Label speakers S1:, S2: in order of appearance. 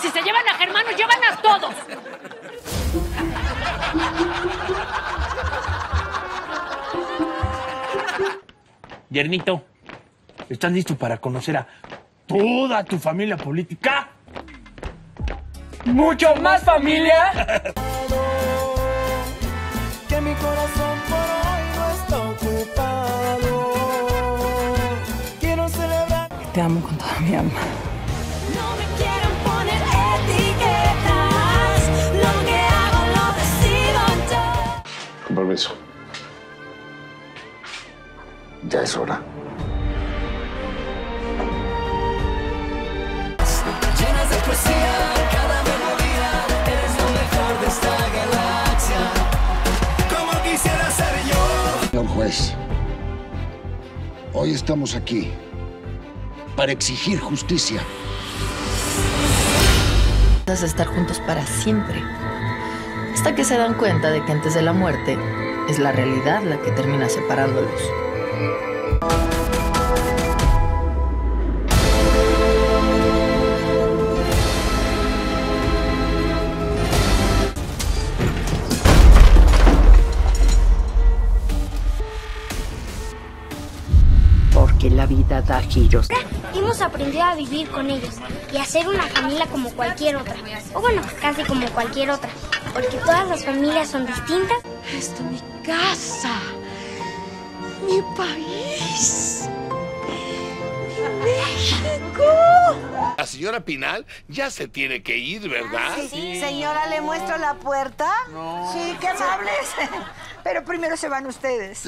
S1: si se llevan a Germán, nos llevan a todos.
S2: Yernito, ¿estás listo para conocer a toda tu familia política? ¡Mucho más familia!
S3: Que mi corazón por hoy no está ocupado. Quiero celebrar.
S4: Te amo con toda mi alma.
S5: No me quieren poner etiquetas. Lo que hago lo decido yo.
S6: Con permiso. Ya es hora.
S3: Llenas de poesía, cada melodía. Eres lo mejor de esta galaxia. Como quisiera ser yo.
S6: Señor juez, hoy estamos aquí para exigir justicia.
S4: Vas a estar juntos para siempre. Hasta que se dan cuenta de que antes de la muerte es la realidad la que termina separándolos.
S1: Porque la vida da giros.
S7: Hemos aprendido a vivir con ellos y a ser una familia como cualquier otra. O bueno, casi como cualquier otra. Porque todas las familias son distintas.
S5: Esto es mi casa, mi país, mi México.
S8: La señora Pinal ya se tiene que ir, ¿verdad?
S9: Sí. Señora, ¿le muestro la puerta? No. Sí, qué amables. Pero primero se van ustedes.